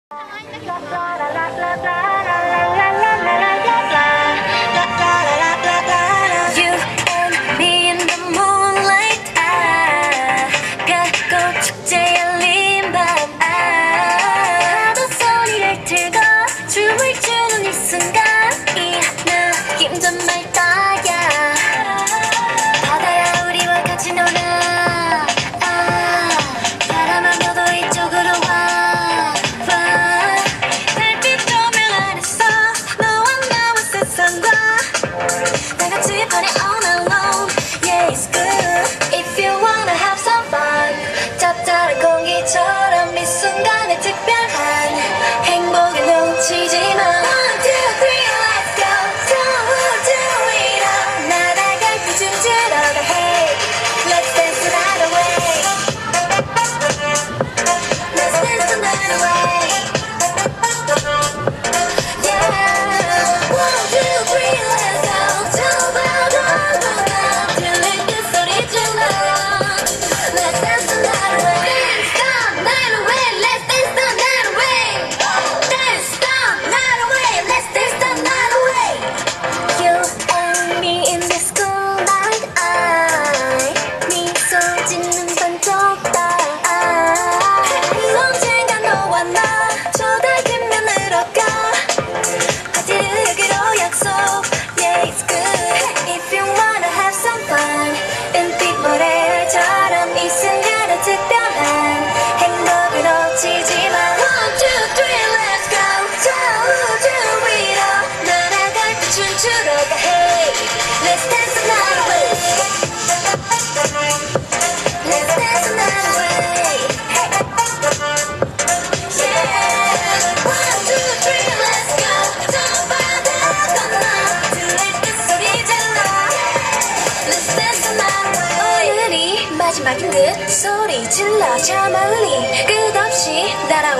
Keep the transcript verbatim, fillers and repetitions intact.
공기처럼 이 순간에 특별한 행복을 놓치지 마. One, two, three, let's go. Don't do it all. 날아갈 때 춤추러 가. Hey, let's dance the night away. Let's dance the night away. Yeah. One, two, three, let's go. 저 바다 들릴 그 소리 질러. Let's dance the night away. 마지막인 듯 소리 질러 저 멀리 끝없이 날아와.